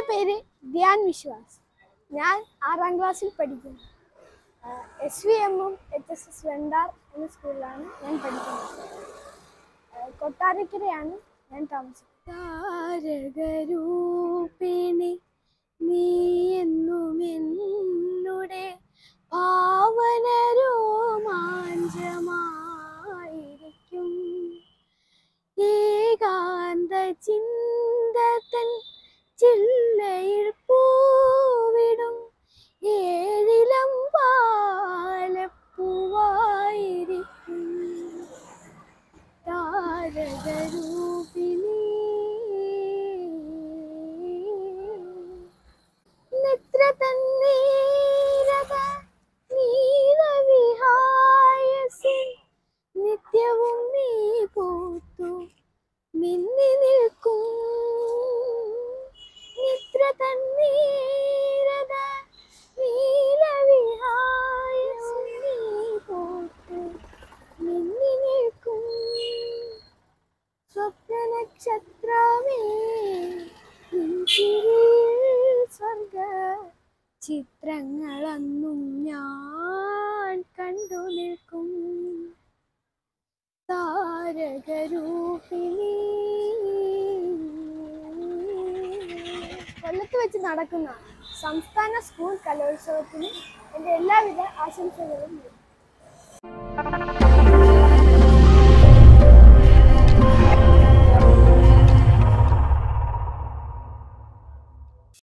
പേര് ധ്യാൻ വിശ്വാസ്. ഞാൻ 6ാം ക്ലാസ്സിൽ പഠിക്കുന്നു. SVM HSS വെണ്ടാർ എന്ന സ്കൂളിലാണ് ഞാൻ പഠിക്കുന്നത്. കൊട്ടാരക്കരയാണ് ഞാൻ താമസിക്കുന്നത്. താരകരൂപിണി നീ എന്നും എന്നുടെ ഭാവന രോമാഞ്ചമായിരിക്കും. ഏകാന്ത ചിന്തതൻ ചില്ലയിൽ പൂവിടും ഏഴിലം പാലപ്പൂവായിരിക്കും. താരകരൂപിണി നിദ്ര തന്നീരത നീലവിഹായസിൻ നിത്യവും നീ പൂത്തു മിന്നി നിൽക്കും. നിദ്ര തന്നീരത നീലവിഹായസിൻ നീ പൂത്തു മിന്നി നിൽക്കും. സ്വപ്നനക്ഷത്രമേ സ്വർഗ ചിത്രങ്ങളെന്നും ഞാൻ കണ്ടു നിൽക്കും. താരകരൂപിണി. കൊല്ലത്ത് വെച്ച് നടക്കുന്ന സംസ്ഥാന സ്കൂൾ കലോത്സവത്തിന് എൻ്റെ എല്ലാവിധ ആശംസകളും.